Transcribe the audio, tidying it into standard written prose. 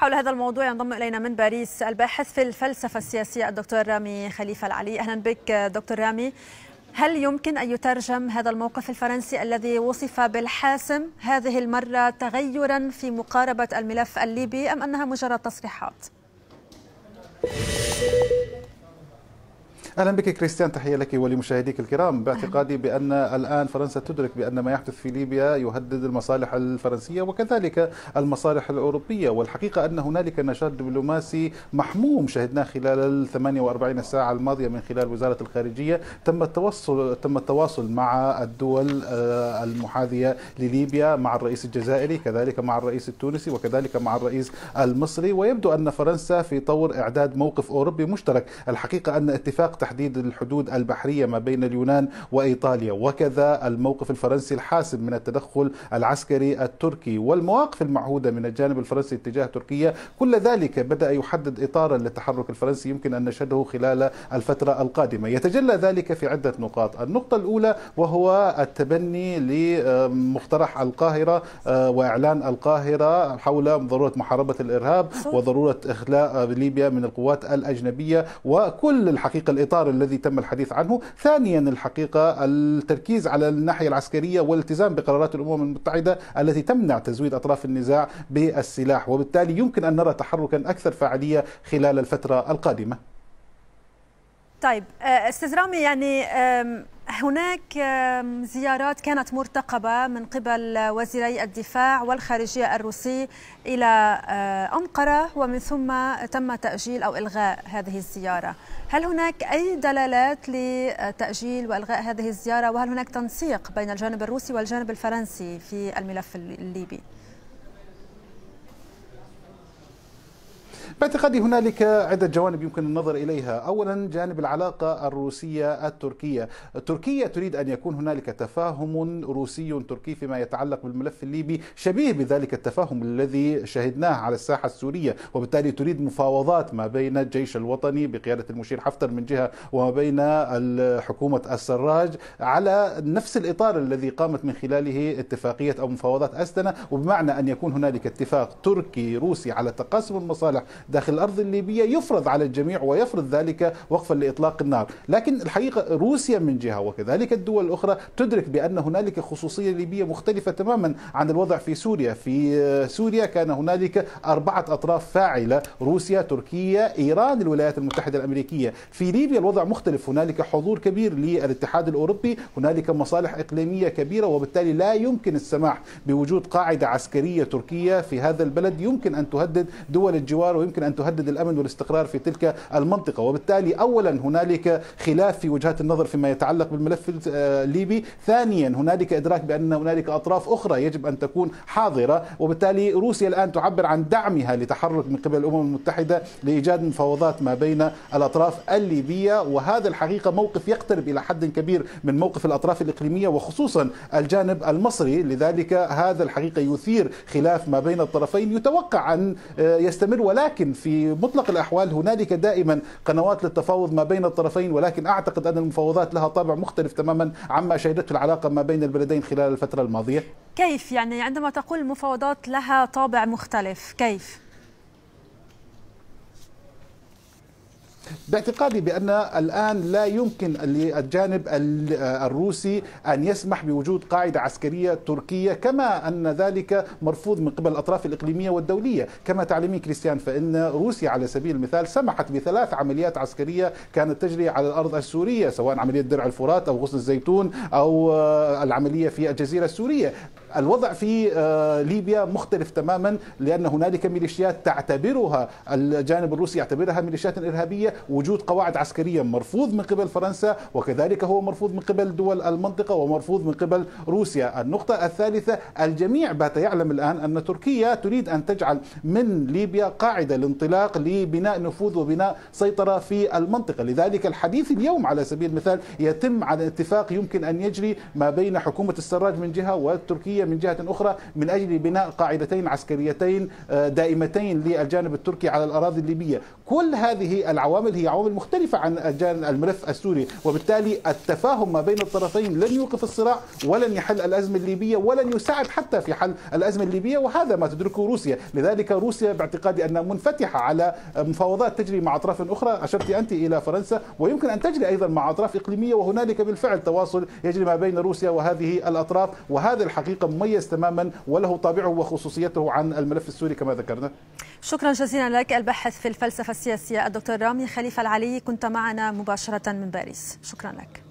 حول هذا الموضوع ينضم إلينا من باريس الباحث في الفلسفة السياسية الدكتور رامي خليفة العلي. أهلا بك دكتور رامي. هل يمكن أن يترجم هذا الموقف الفرنسي الذي وصف بالحاسم هذه المرة تغيرا في مقاربة الملف الليبي أم أنها مجرد تصريحات؟ أهلا بك كريستيان، تحية لك ولمشاهديك الكرام. باعتقادي بأن الآن فرنسا تدرك بأن ما يحدث في ليبيا يهدد المصالح الفرنسية وكذلك المصالح الأوروبية، والحقيقة أن هنالك نشاط دبلوماسي محموم شهدناه خلال 48 ساعة الماضية من خلال وزارة الخارجية. تم التواصل مع الدول المحاذية لليبيا، مع الرئيس الجزائري، كذلك مع الرئيس التونسي، وكذلك مع الرئيس المصري، ويبدو أن فرنسا في طور إعداد موقف أوروبي مشترك. الحقيقة أن اتفاق تحديد الحدود البحرية ما بين اليونان وإيطاليا، وكذا الموقف الفرنسي الحاسم من التدخل العسكري التركي والمواقف المعهودة من الجانب الفرنسي تجاه تركيا، كل ذلك بدأ يحدد إطارا للتحرك الفرنسي يمكن أن نشهده خلال الفترة القادمة. يتجلى ذلك في عدة نقاط. النقطة الأولى وهو التبني لمقترح القاهرة وإعلان القاهرة حول ضرورة محاربة الإرهاب وضرورة إخلاء ليبيا من القوات الأجنبية، وكل الحقيقة الإطار الذي تم الحديث عنه. ثانيا الحقيقة التركيز على الناحية العسكرية والالتزام بقرارات الأمم المتحدة التي تمنع تزويد أطراف النزاع بالسلاح، وبالتالي يمكن أن نرى تحركا أكثر فاعلية خلال الفترة القادمة. طيب أستاذ رامي، يعني هناك زيارات كانت مرتقبة من قبل وزيري الدفاع والخارجية الروسي إلى أنقرة، ومن ثم تم تأجيل أو إلغاء هذه الزيارة. هل هناك أي دلالات لتأجيل وإلغاء هذه الزيارة، وهل هناك تنسيق بين الجانب الروسي والجانب الفرنسي في الملف الليبي؟ باعتقادي هنالك عدة جوانب يمكن النظر إليها. أولا جانب العلاقة الروسية التركية. تركيا تريد أن يكون هنالك تفاهم روسي تركي فيما يتعلق بالملف الليبي شبيه بذلك التفاهم الذي شهدناه على الساحة السورية، وبالتالي تريد مفاوضات ما بين الجيش الوطني بقيادة المشير حفتر من جهة وما بين حكومة السراج على نفس الإطار الذي قامت من خلاله اتفاقية أو مفاوضات أستنا، وبمعنى أن يكون هنالك اتفاق تركي روسي على تقاسم المصالح داخل الأرض الليبية يفرض على الجميع ويفرض ذلك وقفا لإطلاق النار. لكن الحقيقة روسيا من جهة وكذلك الدول الأخرى تدرك بأن هنالك خصوصية ليبية مختلفة تماما عن الوضع في سوريا. في سوريا كان هنالك 4 أطراف فاعلة: روسيا، تركيا، إيران، الولايات المتحدة الأمريكية. في ليبيا الوضع مختلف، هنالك حضور كبير للاتحاد الأوروبي، هنالك مصالح إقليمية كبيرة، وبالتالي لا يمكن السماح بوجود قاعدة عسكرية تركية في هذا البلد يمكن أن تهدد دول الجوار ويمكن أن تهدد الأمن والاستقرار في تلك المنطقة. وبالتالي أولا هنالك خلاف في وجهات النظر فيما يتعلق بالملف الليبي. ثانيا هنالك إدراك بأن هنالك أطراف أخرى يجب أن تكون حاضرة، وبالتالي روسيا الآن تعبر عن دعمها لتحرك من قبل الأمم المتحدة لإيجاد مفاوضات ما بين الأطراف الليبية، وهذا الحقيقة موقف يقترب إلى حد كبير من موقف الأطراف الإقليمية وخصوصا الجانب المصري. لذلك هذا الحقيقة يثير خلاف ما بين الطرفين يتوقع أن يستمر، ولكن في مطلق الأحوال هنالك دائما قنوات للتفاوض ما بين الطرفين، ولكن أعتقد أن المفاوضات لها طابع مختلف تماما عما شهدته العلاقة ما بين البلدين خلال الفترة الماضية. كيف يعني عندما تقول المفاوضات لها طابع مختلف كيف؟ باعتقادي بأن الآن لا يمكن للجانب الروسي أن يسمح بوجود قاعدة عسكرية تركية، كما أن ذلك مرفوض من قبل الأطراف الإقليمية والدولية. كما تعلمين كريستيان فإن روسيا على سبيل المثال سمحت ب3 عمليات عسكرية كانت تجري على الأرض السورية، سواء عملية درع الفرات أو غصن الزيتون أو العملية في الجزيرة السورية. الوضع في ليبيا مختلف تماما، لأن هنالك ميليشيات تعتبرها الجانب الروسي يعتبرها ميليشيات إرهابية. وجود قواعد عسكرية مرفوض من قبل فرنسا، وكذلك هو مرفوض من قبل دول المنطقة ومرفوض من قبل روسيا. النقطة الثالثة، الجميع بات يعلم الآن أن تركيا تريد أن تجعل من ليبيا قاعدة لانطلاق لبناء نفوذ وبناء سيطرة في المنطقة. لذلك الحديث اليوم على سبيل المثال يتم على اتفاق يمكن أن يجري ما بين حكومة السراج من جهة والتركية من جهة أخرى من أجل بناء قاعدتين عسكريتين دائمتين للجانب التركي على الأراضي الليبية. كل هذه العوامل هي عوامل مختلفة عن الملف السوري، وبالتالي التفاهم ما بين الطرفين لن يوقف الصراع ولن يحل الأزمة الليبية ولن يساعد حتى في حل الأزمة الليبية، وهذا ما تدركه روسيا. لذلك روسيا باعتقادي أنها منفتحة على مفاوضات تجري مع أطراف أخرى، أشرت أنت إلى فرنسا، ويمكن أن تجري أيضا مع أطراف إقليمية، وهنالك بالفعل تواصل يجري ما بين روسيا وهذه الأطراف، وهذا الحقيقة مميز تماما وله طابعه وخصوصيته عن الملف السوري كما ذكرنا. شكرا جزيلا لك الباحث في الفلسفة السياسية الدكتور رامي خليفة العلي، كنت معنا مباشرة من باريس. شكرا لك.